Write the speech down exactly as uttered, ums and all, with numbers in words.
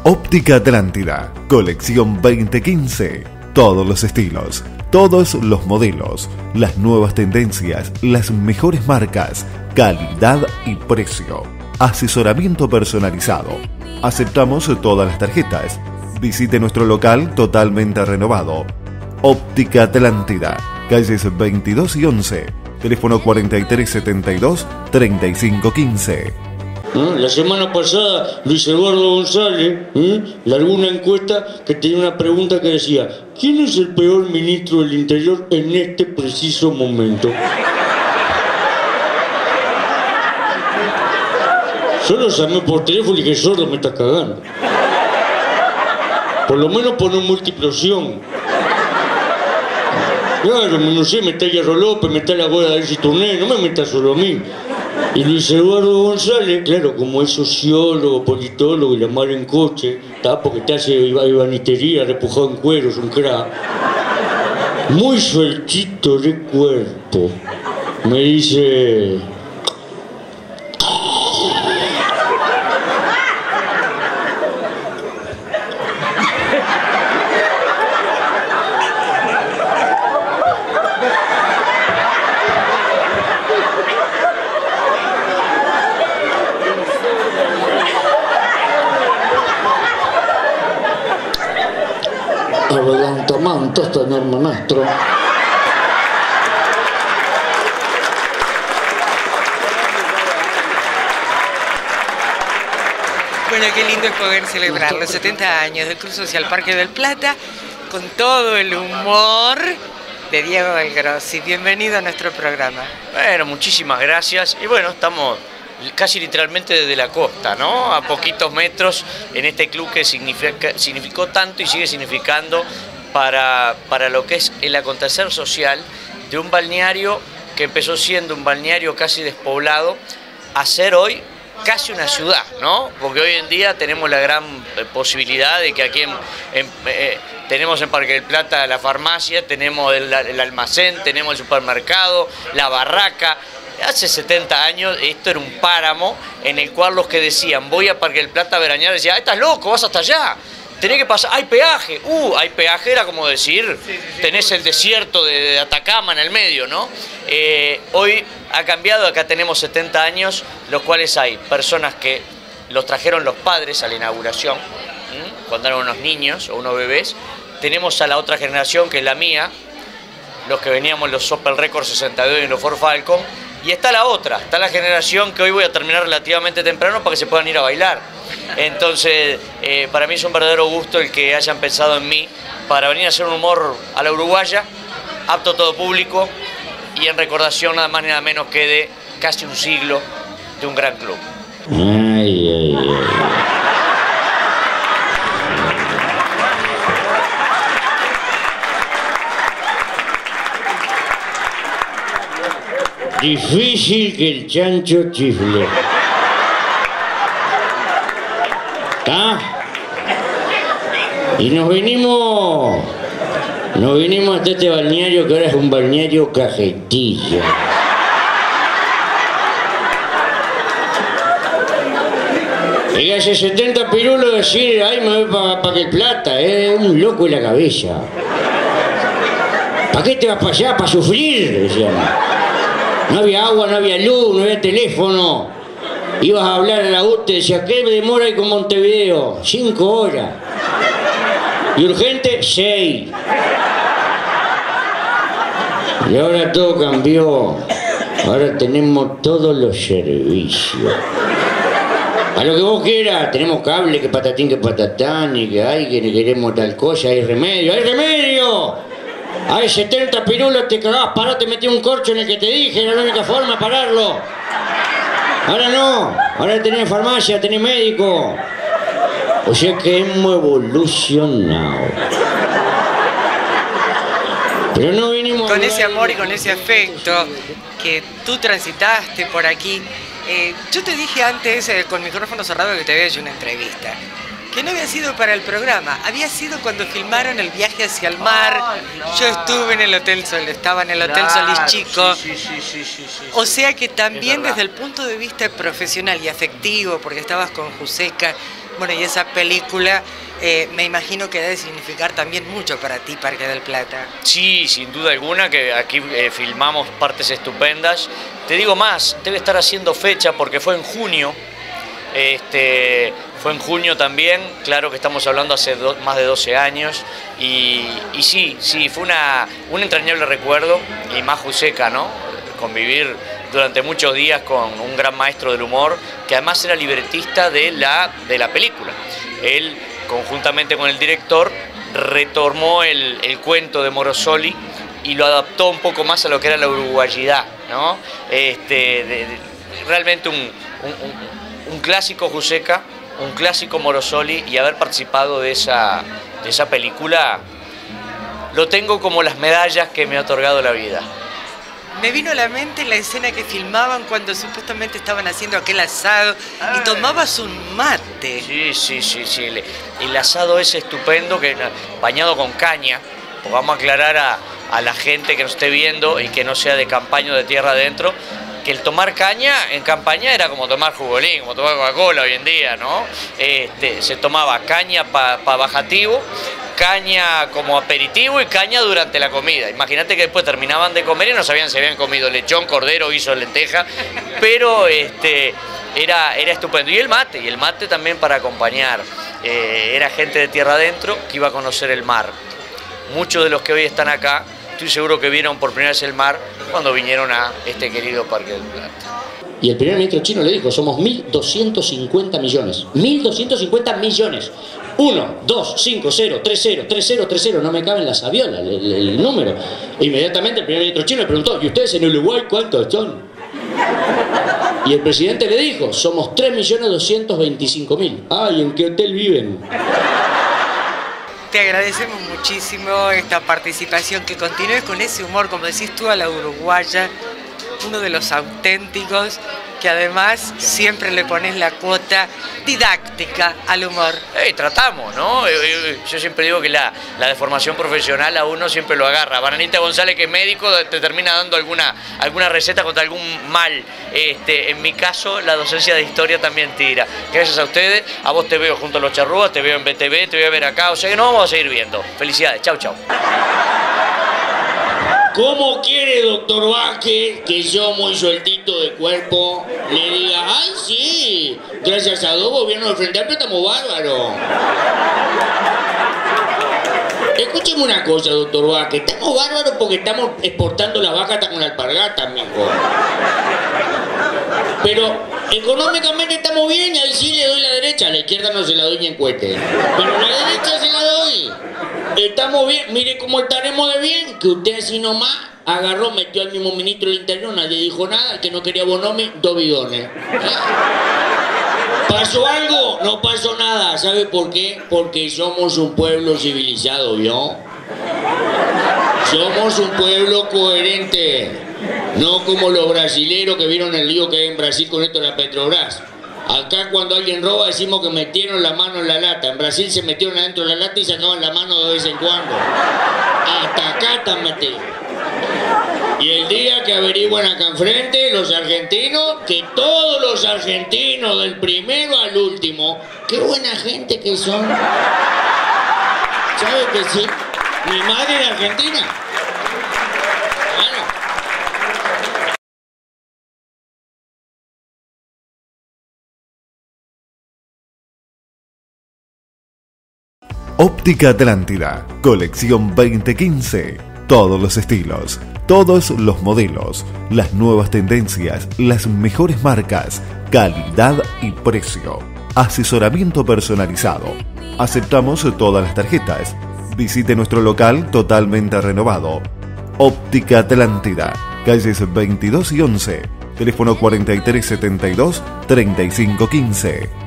Óptica Atlántida, colección veinte quince. Todos los estilos, todos los modelos, las nuevas tendencias, las mejores marcas, calidad y precio. Asesoramiento personalizado. Aceptamos todas las tarjetas. Visite nuestro local totalmente renovado. Óptica Atlántida, calles veintidós y once. Teléfono cuarenta y tres setenta y dos, treinta y cinco quince. La semana pasada Luis Eduardo González ¿eh? largó una encuesta que tenía una pregunta que decía: ¿quién es el peor ministro del Interior en este preciso momento? Yo lo llamé por teléfono y dije: sordo, me estás cagando. Por lo menos pon un multiplosión. Claro, no sé, me está Hierro López, me está la boda de Elsie Tourné, no me metas solo a mí. Y Luis Eduardo González, claro, como es sociólogo, politólogo y la mala en coche, ¿tá? Porque te hace ibanistería, repujado en cuero, es un crack. Muy sueltito de cuerpo. Me dice... Adelantamento, este enorme maestro. Bueno, qué lindo es poder celebrar los setenta años del Club Social Parque del Plata con todo el humor de Diego Del Grossi. Bienvenido a nuestro programa. Bueno, muchísimas gracias. Y bueno, estamos casi literalmente desde la costa, ¿no? A poquitos metros en este club que significa, significó tanto y sigue significando para, para lo que es el acontecer social de un balneario que empezó siendo un balneario casi despoblado a ser hoy casi una ciudad, ¿no? Porque hoy en día tenemos la gran posibilidad de que aquí en, en, eh, tenemos en Parque del Plata la farmacia, tenemos el, el almacén, tenemos el supermercado, la barraca. Hace setenta años esto era un páramo en el cual los que decían voy a Parque del Plata a veranear decían: ah, estás loco, vas hasta allá, tenés que pasar, hay peaje, uh, hay peaje, era como decir, sí, sí, sí, tenés el desierto de, de Atacama en el medio, ¿no? Eh, hoy ha cambiado, acá tenemos setenta años, los cuales hay personas que los trajeron los padres a la inauguración, ¿m? Cuando eran unos niños o unos bebés, tenemos a la otra generación que es la mía, los que veníamos los Opel Record sesenta y dos y los Ford Falcon. Y está la otra, está la generación que hoy voy a terminar relativamente temprano para que se puedan ir a bailar. Entonces, eh, para mí es un verdadero gusto el que hayan pensado en mí para venir a hacer un humor a la uruguaya, apto a todo público y en recordación nada más ni nada menos que de casi un siglo de un gran club. Ay, ay, ay. Difícil que el chancho chifle. ¿Está? Y nos vinimos... Nos vinimos hasta este balneario que ahora es un balneario cajetilla. Y hace setenta pirulos decir, ay, me voy para pa que Plata, es eh, un loco en la cabeza. ¿Para qué te vas para allá? ¿Para sufrir? Decían. No había agua, no había luz, no había teléfono. Ibas a hablar a la U T E, decía, ¿qué me demora ahí con Montevideo? Cinco horas. Y urgente, seis. Y ahora todo cambió. Ahora tenemos todos los servicios. A lo que vos quieras, tenemos cable, que patatín, que patatán, y que hay, que queremos tal cosa, hay remedio, ¡hay remedio! Hay setenta pirulos, te cagás, pará, te metí un corcho en el que te dije, era la única forma de pararlo. Ahora no, ahora tenés farmacia, tenés médico. O sea que hemos evolucionado. Pero no vinimos... Con ese amor y con ese afecto que tú transitaste por aquí, eh, yo te dije antes, eh, con micrófono cerrado, que te había hecho una entrevista. Que no había sido para el programa, había sido cuando filmaron el viaje hacia el mar. Ay, claro. Yo estuve en el Hotel Sol, estaba en el Hotel Claro, Solís Chico. Sí, sí, sí, sí, sí, sí. O sea que también verdad. desde el punto de vista profesional y afectivo, porque estabas con Juseca, bueno, y esa película, eh, me imagino que debe significar también mucho para ti, Parque del Plata. Sí, sin duda alguna, que aquí eh, filmamos partes estupendas. Te digo más, debe estar haciendo fecha porque fue en junio. Este, fue en junio también, claro que estamos hablando hace do, más de doce años. Y, y sí, sí, fue una, un entrañable recuerdo, y más Juseca, ¿no? Convivir durante muchos días con un gran maestro del humor, que además era libretista de la, de la película. Él, conjuntamente con el director, retomó el, el cuento de Morosoli y lo adaptó un poco más a lo que era la uruguayidad, ¿no? Este, de, de, realmente un, un, un, un clásico Juseca, un clásico Morosoli, y haber participado de esa, de esa película lo tengo como las medallas que me ha otorgado la vida. Me vino a la mente la escena que filmaban cuando supuestamente estaban haciendo aquel asado y tomabas un mate. Sí, sí, sí, sí. El, el asado es estupendo, que bañado con caña. Pues vamos a aclarar a, a la gente que nos esté viendo y que no sea de campaña o de tierra adentro, que el tomar caña en campaña era como tomar jugolín, como tomar Coca-Cola hoy en día, ¿no? Este, se tomaba caña para pa bajativo, caña como aperitivo y caña durante la comida. Imagínate que después terminaban de comer y no sabían si habían comido lechón, cordero, guiso, lenteja, pero este, era, era estupendo. Y el mate, y el mate también para acompañar. Eh, era gente de tierra adentro que iba a conocer el mar. Muchos de los que hoy están acá, estoy seguro que vieron por primera vez el mar cuando vinieron a este querido Parque del Plata. Y el primer ministro chino le dijo, somos mil doscientos cincuenta millones. mil doscientos cincuenta millones. uno, dos, cinco, cero, tres, cero, tres, cero, tres, cero. No me cabe en la sabiola el, el, el número. E inmediatamente el primer ministro chino le preguntó, ¿y ustedes en Uruguay cuántos son? Y el presidente le dijo, somos tres millones doscientos veinticinco mil. Ay, ¿en qué hotel viven? Te agradecemos muchísimo esta participación, que continúes con ese humor, como decís tú, a la uruguaya, uno de los auténticos, que además siempre le pones la cuota didáctica al humor. Eh, tratamos, ¿no? Yo siempre digo que la, la deformación profesional a uno siempre lo agarra. Bananita González, que es médico, te termina dando alguna, alguna receta contra algún mal. Este, en mi caso, la docencia de historia también tira. Gracias a ustedes, a vos te veo junto a los charrúas, te veo en B T V, te voy a ver acá, o sea que nos vamos a seguir viendo. Felicidades, chau, chau. ¿Cómo quiere, doctor Vázquez, que yo muy sueltito de cuerpo le diga, ay sí, gracias a dos gobiernos del Frente Amplio estamos bárbaros? Escúcheme una cosa, doctor Vázquez, estamos bárbaros porque estamos exportando las vacas hasta con la alpargata, mijo. Pero económicamente estamos bien y ahí sí le doy la derecha, a la izquierda no se la doy ni en cohete. Pero a la derecha se la doy. Estamos bien, mire cómo estaremos de bien, que usted así nomás agarró, metió al mismo ministro del Interior, nadie dijo nada, el que no quería Bonomi, dos bidones. ¿Pasó algo? No pasó nada, ¿sabe por qué? Porque somos un pueblo civilizado, ¿vio? Somos un pueblo coherente, no como los brasileros que vieron el lío que hay en Brasil con esto de la Petrobras. Acá cuando alguien roba decimos que metieron la mano en la lata. En Brasil se metieron adentro de la lata y sacaban la mano de vez en cuando. Hasta acá están metidos. Y el día que averigüen acá enfrente, los argentinos, que todos los argentinos, del primero al último, qué buena gente que son. ¿Sabe que sí? Mi madre era argentina. Bueno. Óptica Atlántida, colección veinte quince. Todos los estilos, todos los modelos, las nuevas tendencias, las mejores marcas, calidad y precio. Asesoramiento personalizado. Aceptamos todas las tarjetas. Visite nuestro local totalmente renovado. Óptica Atlántida, calles veintidós y once. Teléfono cuarenta y tres setenta y dos, treinta y cinco quince.